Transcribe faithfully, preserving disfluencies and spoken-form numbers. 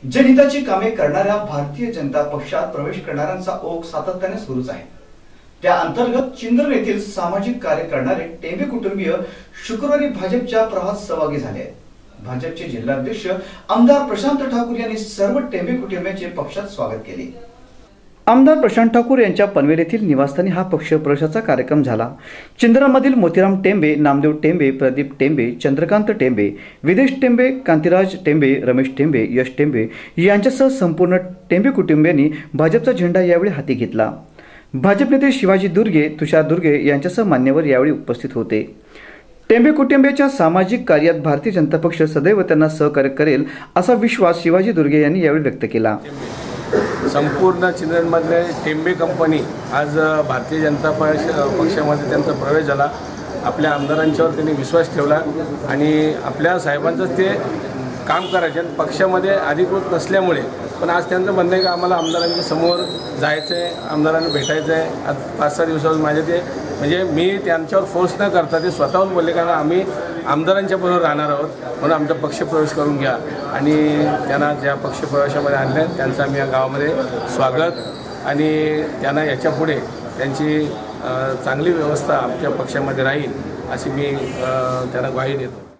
जनहिताची कामे करणाऱ्या भारतीय जनता पक्षात प्रवेश करणाऱ्यांचा ओघ सातत्याने सुरूच आहे। त्या अंतर्गत चिंद्रन येथील सामाजिक कार्य करणारे टेंबे कुटुंबीय शुक्रवारी भाजपच्या प्रवाहात सहभागी झाले आहेत। भाजपचे जिल्हाध्यक्ष आमदार प्रशांत ठाकूर यांनी सर्व टेंबे कुटुंबियांचे पक्षात स्वागत केले। आमदार प्रशांत ठाकूर यांच्या पनवेल येथील निवासस्थानी हा पक्ष प्रवेशाचा कार्यक्रम झाला। चिंद्रनमधील मोतीराम टेंबे, नामदेव टेंबे, प्रदीप टेंबे, चंद्रकांत टेंबे, विदेश टेंबे, कांतीराज टेंबे, रमेश टेंबे, यश टेंबे यांच्यासह संपूर्ण टेंबे कुटुंबियांनी भाजपचा झेंडा यावेळी हाती घेतला। भाजप नेते शिवाजी दुर्गे, तुषार दुर्गे यांच्यासह मान्यवर यावेळी उपस्थित होते। टेंबे कुटुंबियांच्या सामाजिक कार्यात भारतीय जनता पक्ष सदैव त्यांना सहकार्य करेल असा विश्वास शिवाजी दुर्गे यांनी यावेळी व्यक्त केला। संपूर्ण चिंद्रनमधले टेंबे कंपनी आज भारतीय जनता पक्ष पक्षामध्ये त्यांचा प्रवेश झाला। आपल्या आमदारांच्यावर त्यांनी विश्वास ठेवला आणि आपल्या साहेबांचं ते काम करायचे पक्षामध्ये अधिकृत नसल्यामुळे, पण आज त्यांचं म्हणणं आहे की आम्हाला आमदारांच्या समोर जायचं आहे, आमदारांना भेटायचं आहे। आज पाच सहा दिवसावर माझे ते म्हणजे मी त्यांच्यावर फोर्स न करता ते स्वतःहून बोलले कारण आम्ही आमदारांच्या बरोबर राहणार आहोत, म्हणून आमचा पक्षप्रवेश करून घ्या आणि त्यांना ज्या पक्षप्रवेशामध्ये आणले त्यांचं आम्ही या गावामध्ये स्वागत आणि त्यांना याच्यापुढे त्यांची चांगली व्यवस्था आमच्या पक्षामध्ये राहील अशी मी त्यांना ग्वाही देतो।